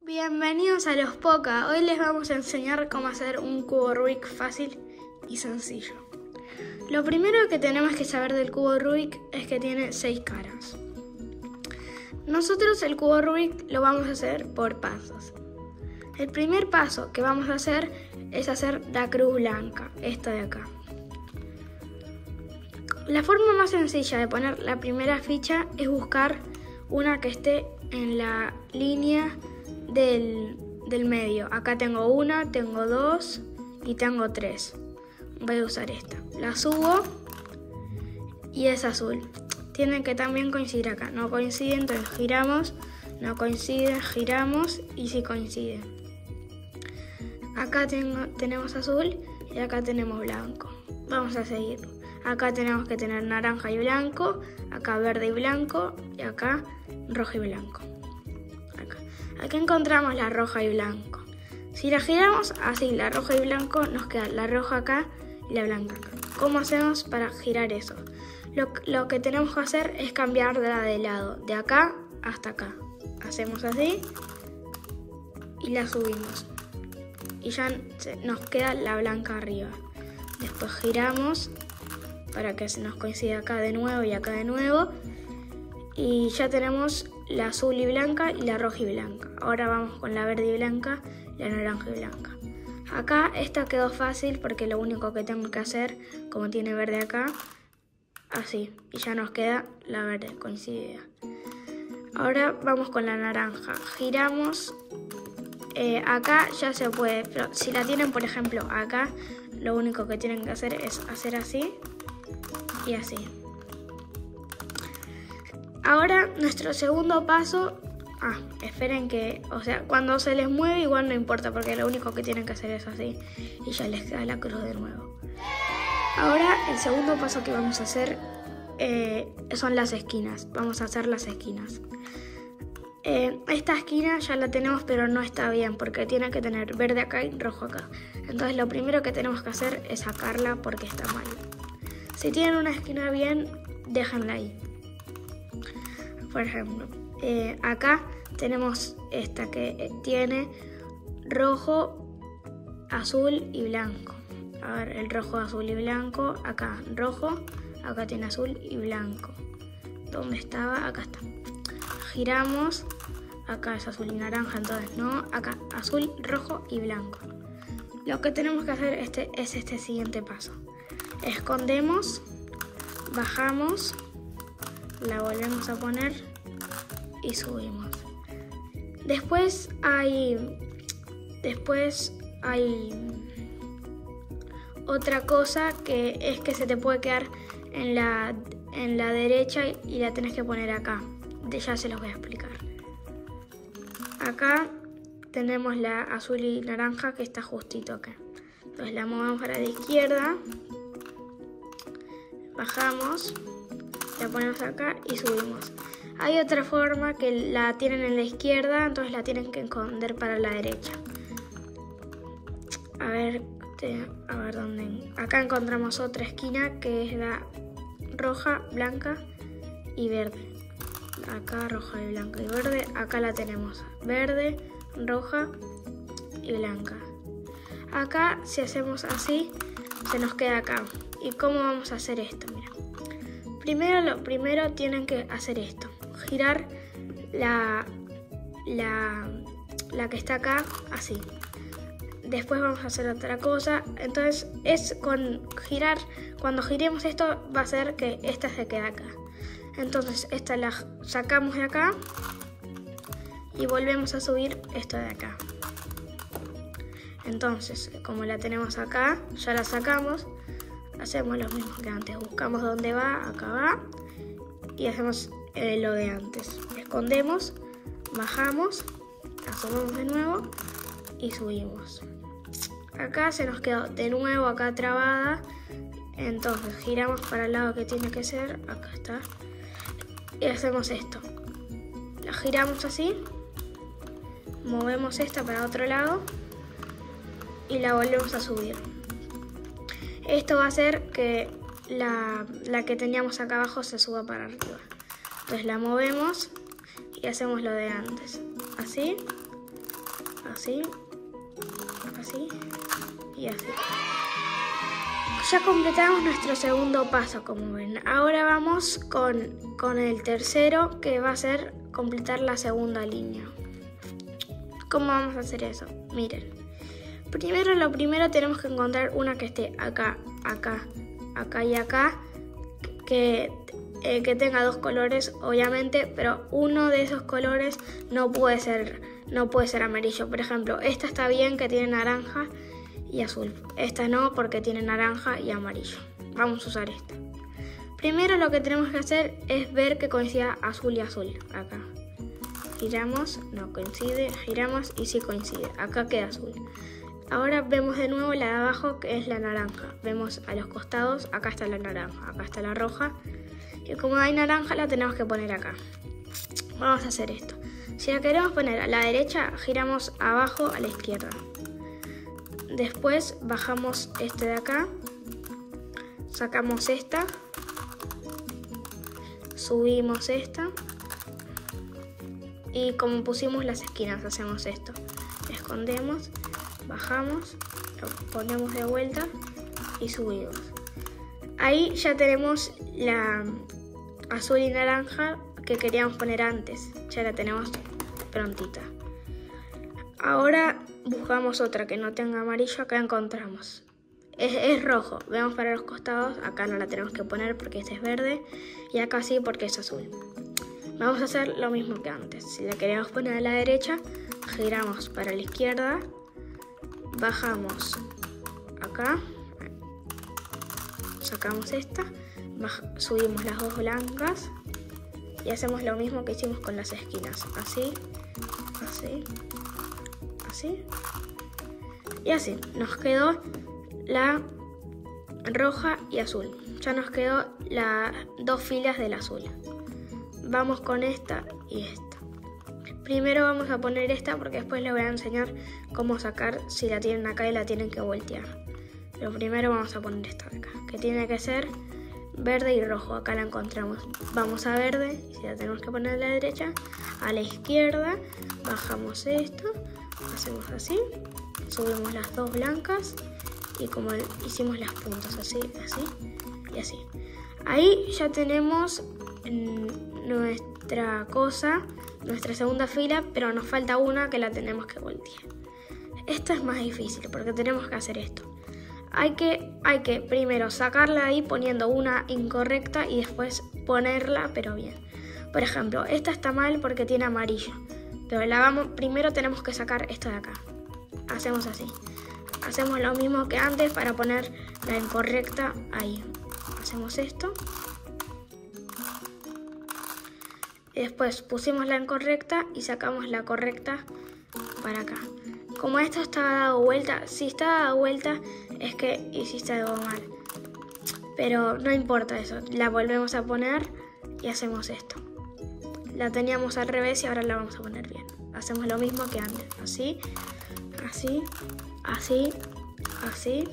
Bienvenidos a los Poca. Hoy les vamos a enseñar cómo hacer un cubo Rubik fácil y sencillo. Lo primero que tenemos que saber del cubo Rubik es que tiene 6 caras. Nosotros el cubo Rubik lo vamos a hacer por pasos. El primer paso que vamos a hacer es hacer la cruz blanca, esta de acá. La forma más sencilla de poner la primera ficha es buscar una que esté en la línea del medio. Acá tengo una, tengo 2 y tengo 3. Voy a usar esta. La subo y es azul. Tienen que también coincidir acá. No coinciden, entonces giramos. No coinciden, giramos y sí coinciden. Acá tenemos azul y acá tenemos blanco. Vamos a seguir. Acá tenemos que tener naranja y blanco. Acá verde y blanco. Y acá rojo y blanco. Aquí encontramos la roja y blanco. Si la giramos así, la roja y blanco, nos queda la roja acá y la blanca acá. ¿Cómo hacemos para girar eso? Lo que tenemos que hacer es cambiarla de lado, de acá hasta acá. Hacemos así y la subimos. Y ya nos queda la blanca arriba. Después giramos para que se nos coincida acá de nuevo y acá de nuevo. Y ya tenemos la azul y blanca y la roja y blanca. Ahora vamos con la verde y blanca, la naranja y blanca. Acá esta quedó fácil porque lo único que tengo que hacer, como tiene verde acá, así. Y ya nos queda la verde coincidida. Ahora vamos con la naranja. Giramos. Acá ya se puede, pero si la tienen por ejemplo acá, lo único que tienen que hacer es hacer así y así. Ahora nuestro segundo paso, esperen que, cuando se les mueve igual no importa porque lo único que tienen que hacer es así y ya les queda la cruz de nuevo. Ahora el segundo paso que vamos a hacer son las esquinas, vamos a hacer las esquinas. Esta esquina ya la tenemos pero no está bien porque tiene que tener verde acá y rojo acá. Entonces lo primero que tenemos que hacer es sacarla porque está mal. Si tienen una esquina bien, déjenla ahí. Por ejemplo, acá tenemos esta que tiene rojo, azul y blanco. A ver, el rojo, azul y blanco. Acá rojo, acá tiene azul y blanco. ¿Dónde estaba? Acá está. Giramos. Acá es azul y naranja, entonces no. Acá azul, rojo y blanco. Lo que tenemos que hacer es este siguiente paso. Escondemos, bajamos, la volvemos a poner y subimos. Después hay otra cosa que es que se te puede quedar en la derecha y la tenés que poner acá. Ya se los voy a explicar. Acá tenemos la azul y naranja que está justito acá. Entonces la movemos para la izquierda, bajamos, la ponemos acá y subimos. Hay otra forma que la tienen en la izquierda, entonces la tienen que esconder para la derecha. A ver dónde. Acá encontramos otra esquina que es la roja, blanca y verde. Acá roja y blanca y verde. Acá la tenemos verde, roja y blanca. Acá si hacemos así, se nos queda acá. ¿Y cómo vamos a hacer esto? Mira. Primero tienen que hacer esto. Girar la que está acá así. Después vamos a hacer otra cosa. Entonces cuando giremos esto va a hacer que esta se quede acá. Entonces esta la sacamos de acá y volvemos a subir esto de acá. Entonces como la tenemos acá, ya la sacamos. Hacemos lo mismo que antes, buscamos dónde va, acá va y hacemos lo de antes. Escondemos, bajamos, la subimos de nuevo y subimos. Acá se nos quedó de nuevo acá trabada, entonces giramos para el lado que tiene que ser, acá está, y hacemos esto. La giramos así, movemos esta para otro lado y la volvemos a subir. Esto va a hacer que la que teníamos acá abajo se suba para arriba. Entonces la movemos y hacemos lo de antes. Así así, así y así. Ya completamos nuestro segundo paso, como ven. Ahora vamos con el tercero, que va a ser completar la segunda línea. ¿Cómo vamos a hacer eso? Miren. Lo primero tenemos que encontrar una que esté acá, acá, acá y acá, que tenga dos colores, obviamente, pero uno de esos colores no puede ser amarillo. Por ejemplo, esta está bien, que tiene naranja y azul. Esta no, porque tiene naranja y amarillo. Vamos a usar esta. Primero lo que tenemos que hacer es ver que coincida azul y azul. Acá. Giramos, no coincide, giramos y sí coincide. Acá queda azul. Ahora vemos de nuevo la de abajo, que es la naranja. Vemos a los costados, acá está la naranja, acá está la roja. Y como hay naranja, la tenemos que poner acá. Vamos a hacer esto. Si la queremos poner a la derecha, giramos abajo a la izquierda. Después bajamos este de acá. Sacamos esta. Subimos esta. Y como pusimos las esquinas, hacemos esto. Escondemos, bajamos, lo ponemos de vuelta y subimos. Ahí ya tenemos la azul y naranja que queríamos poner antes. Ya la tenemos prontita. Ahora buscamos otra que no tenga amarillo. Acá encontramos. Es rojo. Vemos para los costados. Acá no la tenemos que poner porque este es verde. Y acá sí porque es azul. Vamos a hacer lo mismo que antes. Si la queremos poner a la derecha, giramos para la izquierda. Bajamos acá. Sacamos esta. Subimos las dos blancas. Y hacemos lo mismo que hicimos con las esquinas. Así, así, así. Y así. Nos quedó la roja y azul. Ya nos quedó las dos filas del azul. Vamos con esta y esta. Primero vamos a poner esta porque después les voy a enseñar cómo sacar si la tienen acá y la tienen que voltear. Pero primero vamos a poner esta de acá, que tiene que ser verde y rojo. Acá la encontramos. Vamos a verde, y si la tenemos que poner a la derecha, a la izquierda, bajamos esto, hacemos así, subimos las dos blancas y como hicimos las puntas, así, así y así. Ahí ya tenemos nuestra cosa, nuestra segunda fila, pero nos falta una que la tenemos que voltear. Esta es más difícil porque tenemos que hacer esto. Hay que primero sacarla de ahí poniendo una incorrecta y después ponerla, pero bien. Por ejemplo, esta está mal porque tiene amarillo, pero primero tenemos que sacar esto de acá. Hacemos así. Hacemos lo mismo que antes para poner la incorrecta ahí. Hacemos esto. Y después pusimos la incorrecta y sacamos la correcta para acá. Como esto está dado vuelta, si está dado vuelta es que hiciste algo mal. Pero no importa eso, la volvemos a poner y hacemos esto. La teníamos al revés y ahora la vamos a poner bien. Hacemos lo mismo que antes, así, así, así, así.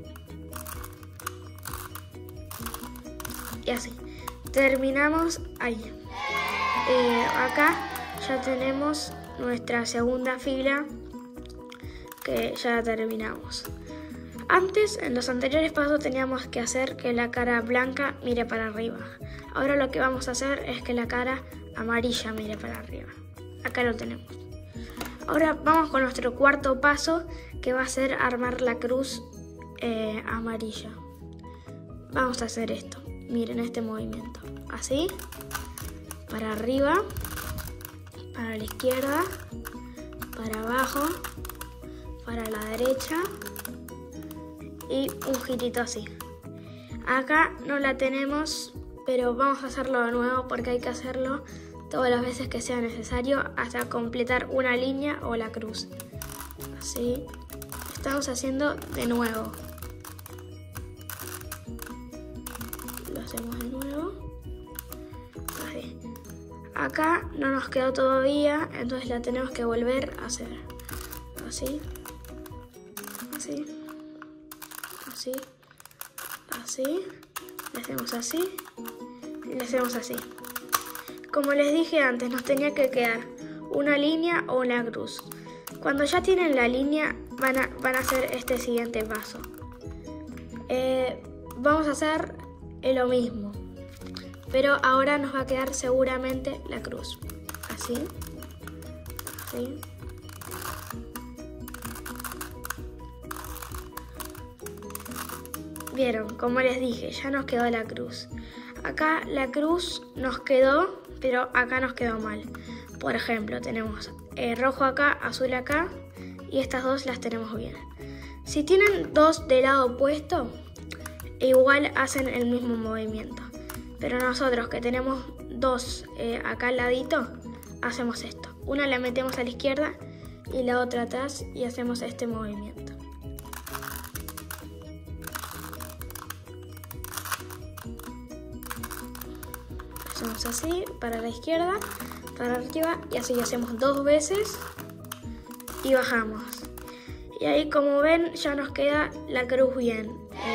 Y así. Terminamos ahí. Acá ya tenemos nuestra segunda fila que ya la terminamos. Antes, en los anteriores pasos, teníamos que hacer que la cara blanca mire para arriba. Ahora lo que vamos a hacer es que la cara amarilla mire para arriba. Acá lo tenemos. Ahora vamos con nuestro cuarto paso, que va a ser armar la cruz amarilla. Vamos a hacer esto. Miren este movimiento. Así, para arriba, para la izquierda, para abajo, para la derecha y un girito así. Acá no la tenemos, pero vamos a hacerlo de nuevo porque hay que hacerlo todas las veces que sea necesario hasta completar una línea o la cruz. Así, estamos haciendo de nuevo. Lo hacemos de nuevo. Así. Acá no nos quedó todavía, entonces la tenemos que volver a hacer. Así, así, así, así, le hacemos así, y le hacemos así. Como les dije antes, nos tenía que quedar una línea o una cruz. Cuando ya tienen la línea van a hacer este siguiente paso. Vamos a hacer lo mismo, pero ahora nos va a quedar seguramente la cruz. Así. Así. Vieron, como les dije, ya nos quedó la cruz. Acá la cruz nos quedó, pero acá nos quedó mal. Por ejemplo, tenemos rojo acá, azul acá, y estas dos las tenemos bien. Si tienen dos del lado opuesto, igual hacen el mismo movimiento. Pero nosotros que tenemos dos acá al ladito, hacemos esto. Una la metemos a la izquierda y la otra atrás y hacemos este movimiento. Hacemos así, para la izquierda, para arriba, y así hacemos 2 veces y bajamos. Y ahí, como ven, ya nos queda la cruz bien.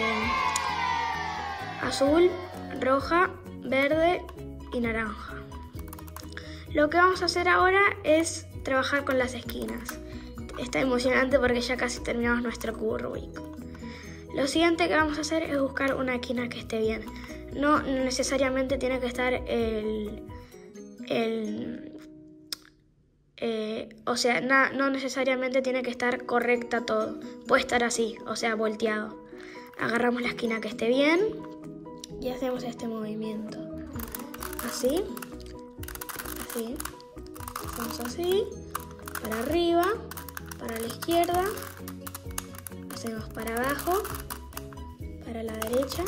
Azul, roja, verde y naranja. Lo que vamos a hacer ahora es trabajar con las esquinas. Está emocionante porque ya casi terminamos nuestro cubo Rubik. Lo siguiente que vamos a hacer es buscar una esquina que esté bien. No necesariamente tiene que estar no necesariamente tiene que estar correcta todo. Puede estar así, o sea, volteado. Agarramos la esquina que esté bien y hacemos este movimiento. Así. Así. Hacemos así. Para arriba, para la izquierda. Hacemos para abajo, para la derecha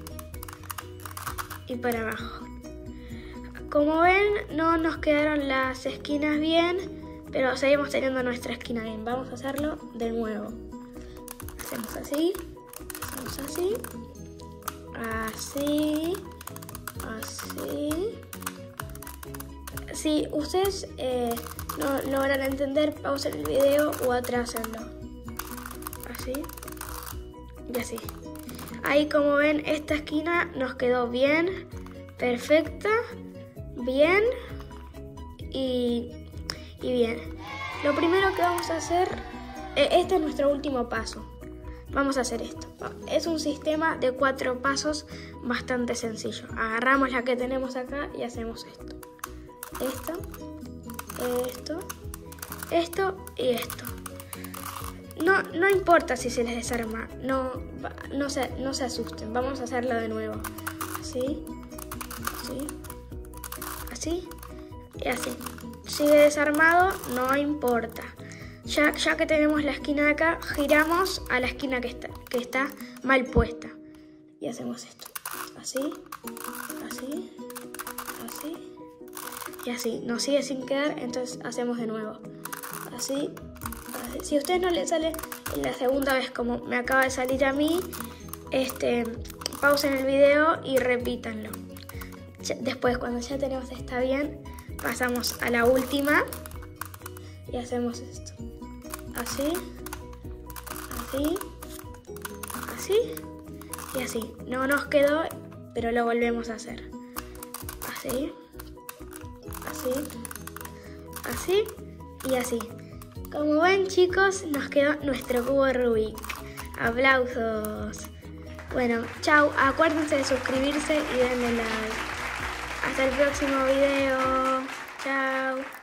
y para abajo. Como ven, no nos quedaron las esquinas bien, pero seguimos teniendo nuestra esquina bien. Vamos a hacerlo de nuevo. Hacemos así, hacemos así, así, así. Si ustedes no logran entender, pausen el video o atrásenlo. Así y así. Ahí, como ven, esta esquina nos quedó bien, perfecta, bien y bien. Lo primero que vamos a hacer, este es nuestro último paso. Vamos a hacer esto. Es un sistema de 4 pasos bastante sencillo. Agarramos la que tenemos acá y hacemos esto. Esto y esto. No importa si se les desarma, no se asusten, vamos a hacerlo de nuevo. Así, así, así y así. Sigue desarmado, no importa. Ya que tenemos la esquina de acá, giramos a la esquina que está mal puesta. Y hacemos esto. Así, así, así y así. Nos sigue sin quedar, entonces hacemos de nuevo. Así. Si a ustedes no les sale en la segunda vez como me acaba de salir a mí, pausen el video y repítanlo. Después, cuando ya tenemos esta bien, pasamos a la última y hacemos esto. Así, así, así y así. No nos quedó, pero lo volvemos a hacer. Así, así, así y así. Como ven, chicos, nos quedó nuestro cubo Rubik. ¡Aplausos! Bueno, chau. Acuérdense de suscribirse y denle like. Hasta el próximo video. Chao.